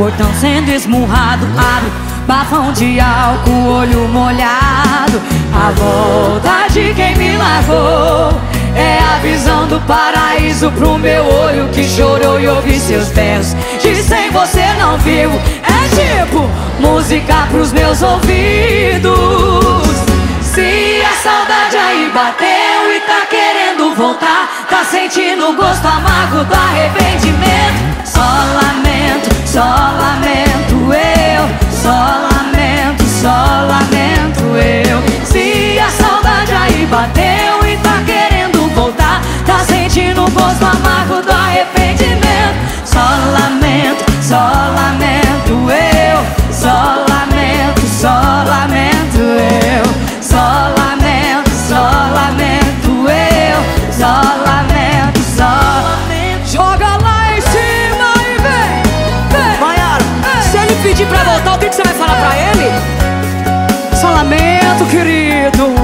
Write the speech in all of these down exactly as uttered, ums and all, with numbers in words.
portão sendo esmurrado, abre, bafão de álcool, olho molhado. A volta de quem me largou é a visão do paraíso pro meu olho que chorou e ouvi seus berros de sem você não viu. É tipo música pros meus ouvidos. Se a saudade aí bateu e tá querendo voltar, tá sentindo o gosto amargo do arrependimento. Só lamento, só lamento eu, só lamento, só lamento eu. Se a saudade aí bateu e tá querendo voltar, tá sentindo o gosto amargo do arrependimento. Só lamento, só lamento eu, só lamento, só lamento eu. Só lamento, só lamento eu, só lamento, só lamento. Joga lá em cima e vem, vem. Maiara, se ele pedir pra voltar, o que, que você vai falar pra ele? Só lamento, querido.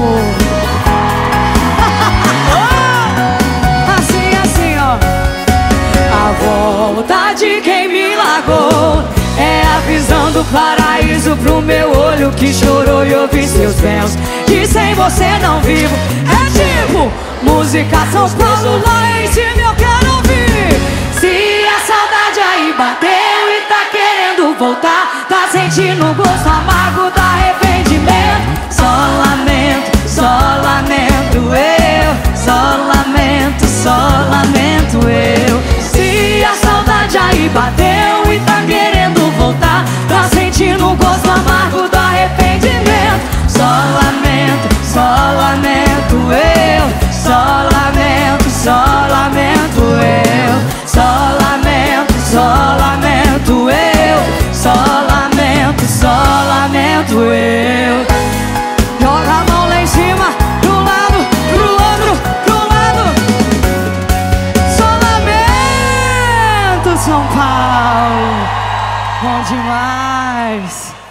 Assim, assim, ó. A volta de quem me largou é a visão do paraíso pro meu olho que chorou e ouvi seus berros de sem você não vivo. É tipo música São Paulo lá em cima eu quero ouvir. Se a saudade aí bateu e tá querendo voltar, tá sentindo o gosto amargo do arrependimento. Só lamento, só lamento eu, só lamento, só lamento eu. Se a saudade aí bateu e tá querendo voltar, tá sentindo o gosto amargo do arrependimento. Só lamento, só lamento eu, só lamento, só lamento eu. Só lamento, só lamento eu, só lamento, só lamento eu. Joga a mão lá em cima, pro lado, pro outro, pro lado. Só lamento, São Paulo, bom demais.